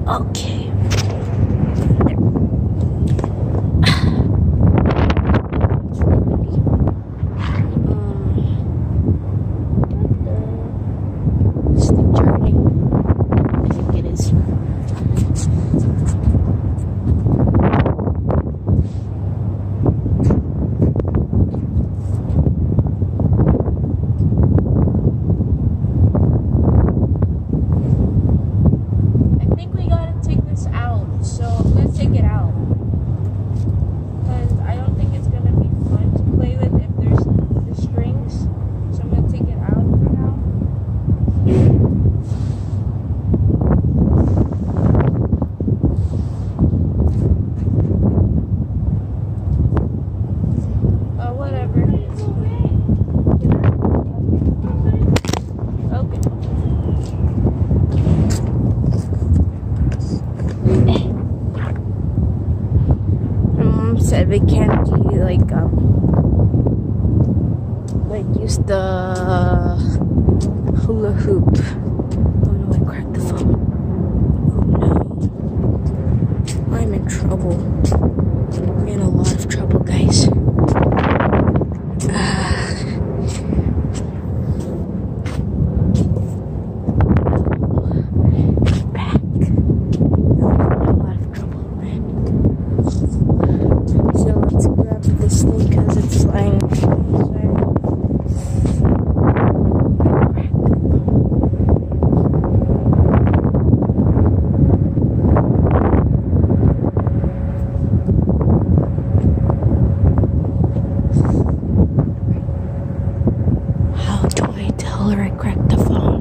Okay. Is the journey? I think it is. Said we can't do like use the hula hoop. Oh no, I cracked the phone. Oh no, I'm in trouble. I'm in a lot of trouble, guys. This thing because it's flying. How do I tell her I cracked the phone?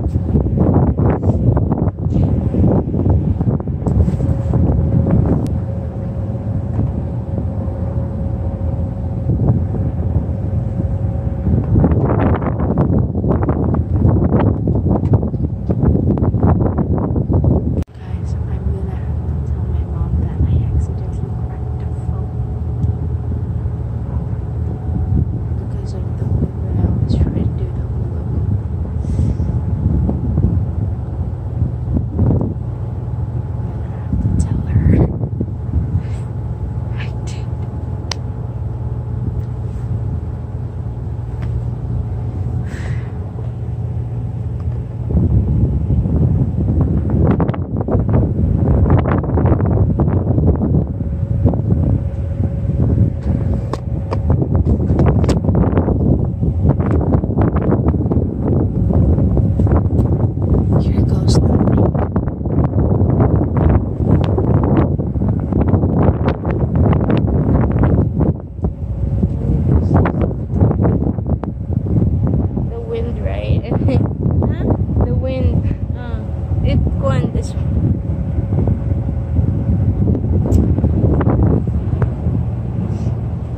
The wind, it's going this way.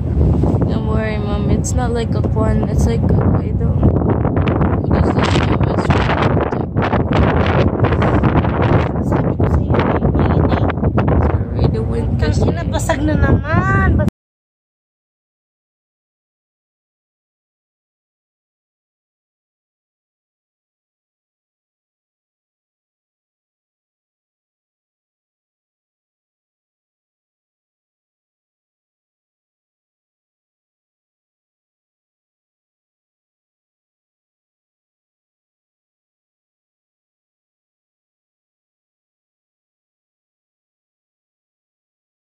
Don't worry, Mom. It's not like a one. It's like I don't know.